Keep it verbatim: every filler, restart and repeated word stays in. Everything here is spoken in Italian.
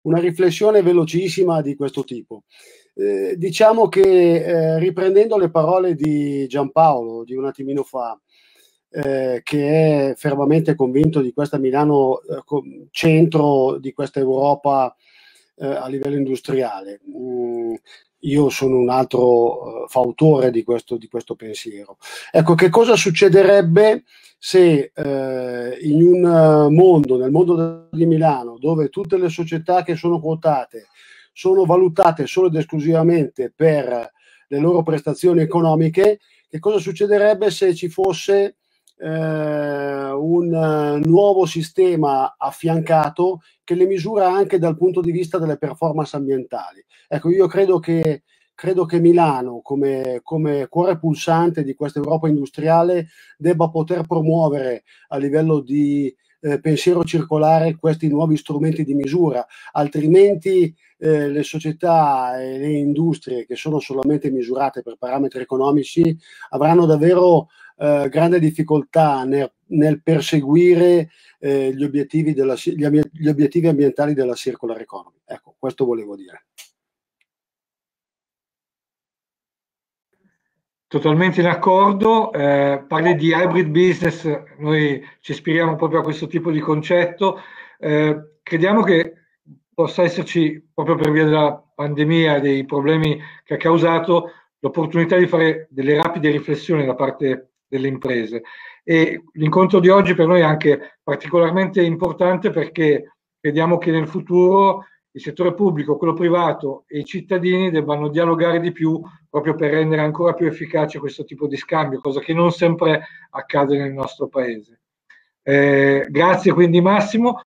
una riflessione velocissima di questo tipo. Eh, diciamo che eh, riprendendo le parole di Giampaolo di un attimino fa, eh, che è fermamente convinto di questa Milano eh, centro di questa Europa eh, a livello industriale. Mm, io sono un altro uh, fautore di questo, di questo pensiero. Ecco, che cosa succederebbe se eh, in un mondo, nel mondo di Milano, dove tutte le società che sono quotate sono valutate solo ed esclusivamente per le loro prestazioni economiche, che cosa succederebbe se ci fosse eh, un nuovo sistema affiancato che le misura anche dal punto di vista delle performance ambientali? Ecco, io credo che, credo che Milano, come, come cuore pulsante di questa Europa industriale, debba poter promuovere a livello di eh, pensiero circolare questi nuovi strumenti di misura, altrimenti eh, le società e le industrie che sono solamente misurate per parametri economici avranno davvero eh, grande difficoltà nel, nel perseguire eh, gli, obiettivi della, gli, gli obiettivi ambientali della circular economy. Ecco, questo volevo dire. Totalmente in accordo, eh, parli di hybrid business, noi ci ispiriamo proprio a questo tipo di concetto, eh, crediamo che possa esserci, proprio per via della pandemia e dei problemi che ha causato, l'opportunità di fare delle rapide riflessioni da parte delle imprese. E l'incontro di oggi per noi è anche particolarmente importante perché crediamo che nel futuro il settore pubblico, quello privato e i cittadini debbano dialogare di più proprio per rendere ancora più efficace questo tipo di scambio, cosa che non sempre accade nel nostro paese. Eh, grazie quindi Massimo.